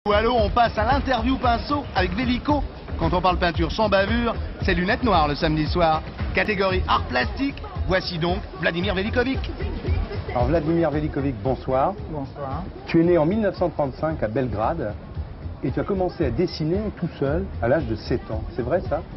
Allô, on passe à l'interview pinceau avec Vélico. Quand on parle peinture sans bavure, c'est lunettes noires le samedi soir. Catégorie art plastique, voici donc Vladimir Velikovic. Alors Vladimir Velikovic, bonsoir. Bonsoir. Tu es né en 1935 à Belgrade et tu as commencé à dessiner tout seul à l'âge de 7 ans. C'est vrai ça?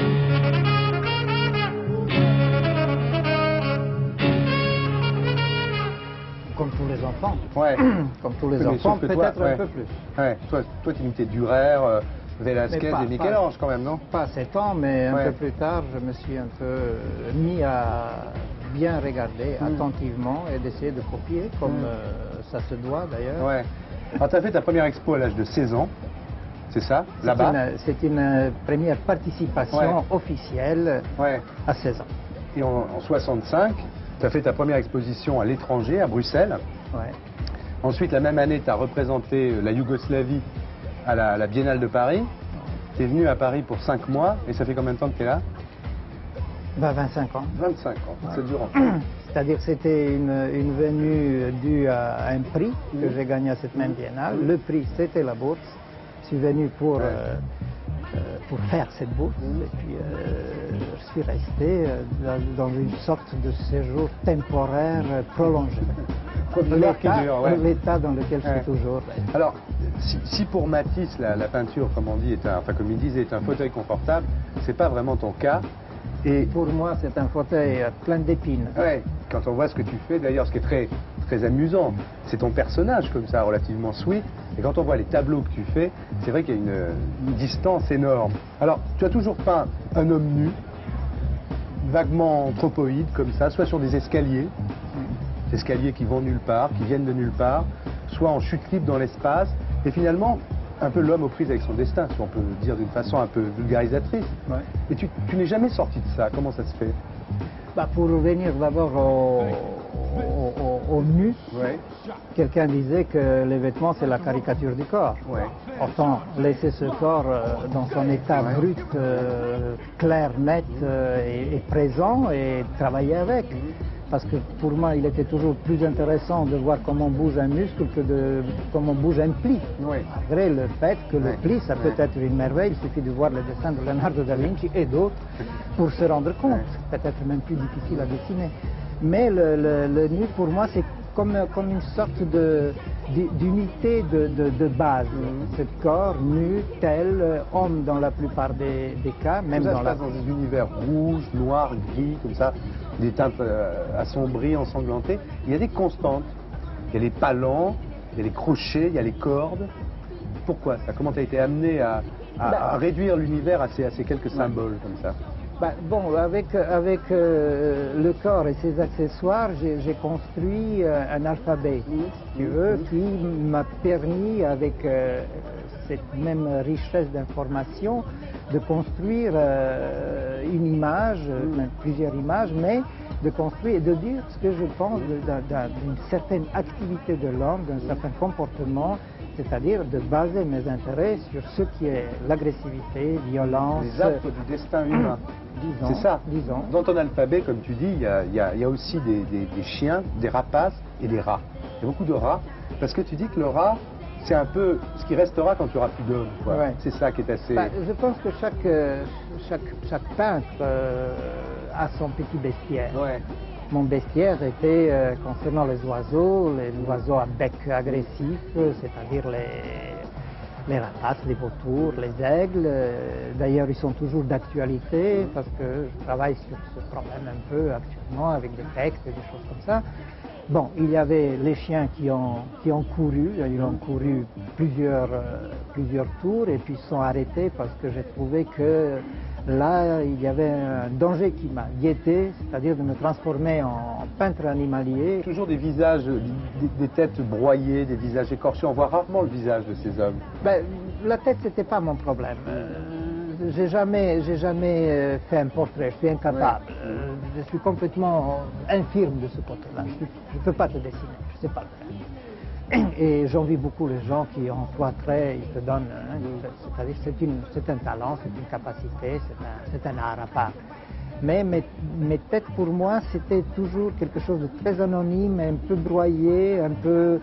Comme tous les enfants. Ouais. Comme tous les Mais enfants, sauf que peut-être toi, ouais. un peu plus. Ouais. Toi tu imitais Dürer, Velasquez et Michel-Ange quand même, non? Pas à 7 ans, mais un Ouais. peu plus tard, je me suis un peu mis à bien regarder attentivement et d'essayer de copier, comme ça se doit d'ailleurs. Ouais. Alors tu as fait ta première expo à l'âge de 16 ans, c'est ça? Là-bas? C'est une première participation officielle Ouais. à 16 ans. Et en 65, tu as fait ta première exposition à l'étranger, à Bruxelles. Ouais. Ensuite, la même année, tu as représenté la Yougoslavie à la Biennale de Paris. Tu es venu à Paris pour 5 mois, et ça fait combien de temps que tu es là? 25 ans. 25 ans, ça dure encore. C'est-à-dire que c'était une venue due à un prix que j'ai gagné à cette même biennale. Le prix, c'était la bourse. Je suis venu pour faire cette bourse. Et puis, je suis resté dans une sorte de séjour temporaire prolongé. L'état dans lequel je suis toujours. Alors, si pour Matisse, la peinture, comme on dit, comme il disait, est un fauteuil confortable, c'est pas vraiment ton cas. Et pour moi, c'est un fauteuil plein d'épines. Ouais, quand on voit ce que tu fais, d'ailleurs, ce qui est très, très amusant, c'est ton personnage comme ça, relativement sweet. Et quand on voit les tableaux que tu fais, c'est vrai qu'il y a une distance énorme. Alors, tu as toujours peint un homme nu, vaguement anthropoïde, comme ça, soit sur des escaliers qui vont nulle part, qui viennent de nulle part, soit en chute libre dans l'espace, et finalement, un peu l'homme aux prises avec son destin, si on peut le dire d'une façon un peu vulgarisatrice. Ouais. Et tu n'es jamais sorti de ça, comment ça se fait? Pour revenir d'abord au nu, quelqu'un disait que les vêtements c'est la caricature du corps. Autant laisser ce corps dans son état brut, clair, net et présent et travailler avec. Parce que pour moi, il était toujours plus intéressant de voir comment bouge un muscle que comment bouge un pli. Malgré le fait que le pli, ça peut être une merveille, il suffit de voir les dessins de Leonardo da Vinci et d'autres pour se rendre compte. Peut-être même plus difficile à dessiner. Mais le nu, pour moi, c'est comme une sorte d'unité de base. Ce corps nu, tel, homme dans la plupart des cas, même ça dans se passe dans des univers rouges, noirs, gris, comme ça, des teintes assombries, ensanglantées. Il y a des constantes. Il y a les palans, il y a les crochets, il y a les cordes. Pourquoi ça? Comment tu as été amené à réduire l'univers à ces quelques symboles comme ça? Avec le corps et ses accessoires, j'ai construit un alphabet, si tu veux, qui m'a permis, avec cette même richesse d'informations, de construire une image, plusieurs images, mais de construire et de dire ce que je pense d'une certaine activité de l'homme, d'un certain comportement, c'est-à-dire de baser mes intérêts sur ce qui est l'agressivité, violence. Les actes du destin humain. C'est ça. Disons. Dans ton alphabet, comme tu dis, il y a aussi des chiens, des rapaces et des rats. Il y a beaucoup de rats, parce que tu dis que le rat, c'est un peu ce qui restera quand tu n'auras plus d'hommes. C'est ça qui est assez... je pense que chaque peintre a son petit bestiaire. Mon bestiaire était concernant les oiseaux à bec agressif, c'est-à-dire les rapaces, les vautours, les aigles. D'ailleurs, ils sont toujours d'actualité parce que je travaille sur ce problème un peu actuellement avec des textes et des choses comme ça. Bon, il y avait les chiens qui ont couru, ils ont couru plusieurs tours et puis ils sont arrêtés parce que j'ai trouvé que là, il y avait un danger qui m'a guetté, c'est-à-dire de me transformer en peintre animalier. Toujours des visages, des têtes broyées, des visages écorchés. On voit rarement le visage de ces hommes. La tête, c'était pas mon problème. J'ai jamais fait un portrait, je suis incapable. Je suis complètement infirme de ce côté-là. Je ne peux pas te dessiner, je ne sais pas le faire. Et j'envie beaucoup les gens qui ont 3 traits, ils te donnent, c'est-à-dire c'est un talent, c'est une capacité, c'est un art à part. Mais mes têtes pour moi c'était toujours quelque chose de très anonyme, un peu broyé, un peu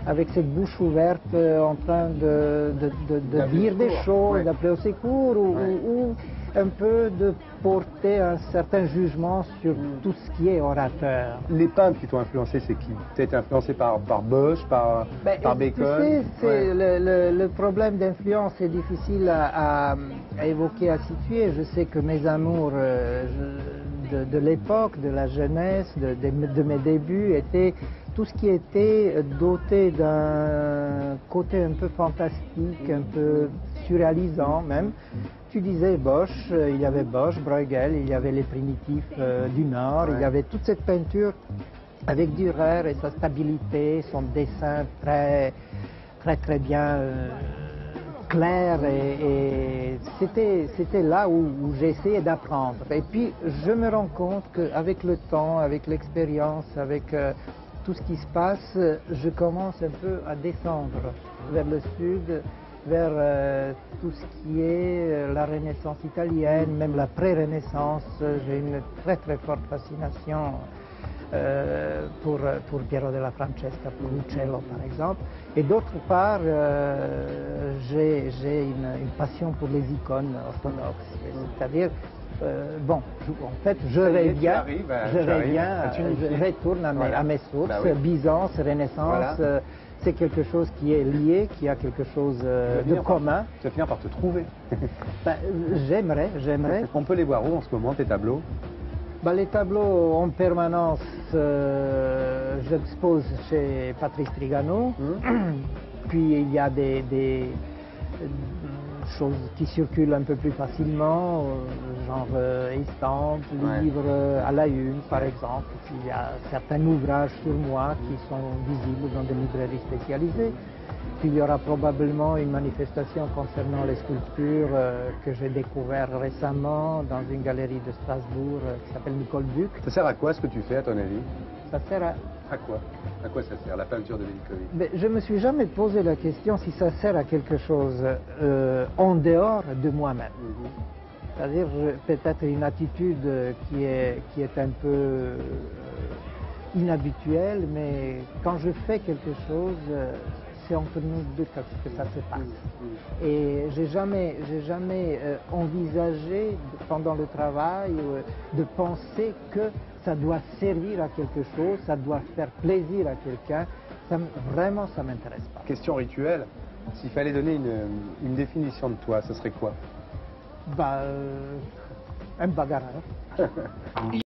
avec cette bouche ouverte en train de dire des choses, d'appeler au secours ou un peu de porter un certain jugement sur tout ce qui est orateur. Les peintres qui t'ont influencé, c'est qui? Tu as été influencé par Bosch, par Bacon? Tu sais, le problème d'influence est difficile à évoquer, à situer. Je sais que mes amours de l'époque, de la jeunesse, de mes débuts, étaient tout ce qui était doté d'un côté un peu fantastique, un peu surréalisant même. Tu disais Bosch, il y avait Bosch, Bruegel, il y avait les primitifs du Nord, il y avait toute cette peinture avec Dürer et sa stabilité, son dessin très bien clair et c'était là où j'ai essayé d'apprendre. Et puis je me rends compte qu'avec le temps, avec l'expérience, avec tout ce qui se passe, je commence un peu à descendre vers le sud, vers tout ce qui est la Renaissance italienne, même la pré-Renaissance. J'ai une très forte fascination pour Piero della Francesca, pour Uccello par exemple. Et d'autre part, j'ai une passion pour les icônes orthodoxes, c'est-à-dire bon, en fait, je retourne à mes sources, Byzance, Renaissance, c'est quelque chose qui est lié, qui a quelque chose de commun. Tu vas finir par te trouver. J'aimerais. On peut les voir où en ce moment, tes tableaux? Les tableaux en permanence, j'expose chez Patrice Trigano, puis il y a des choses qui circulent un peu plus facilement, genre estampes, livres à la une par exemple. Puis il y a certains ouvrages sur moi qui sont visibles dans des librairies spécialisées. Puis il y aura probablement une manifestation concernant les sculptures que j'ai découvert récemment dans une galerie de Strasbourg qui s'appelle Nicole Buc. Ça sert à quoi ce que tu fais à ton avis? Ça sert à quoi? À quoi ça sert, la peinture de Velikovitch? Je ne me suis jamais posé la question si ça sert à quelque chose en dehors de moi-même. C'est-à-dire peut-être une attitude qui est un peu inhabituelle, mais quand je fais quelque chose, c'est entre nous deux que ça se passe. Et j'ai jamais envisagé pendant le travail de penser que ça doit servir à quelque chose, ça doit faire plaisir à quelqu'un. Vraiment, ça ne m'intéresse pas. Question rituelle, s'il fallait donner une définition de toi, ce serait quoi? Un bagarreur.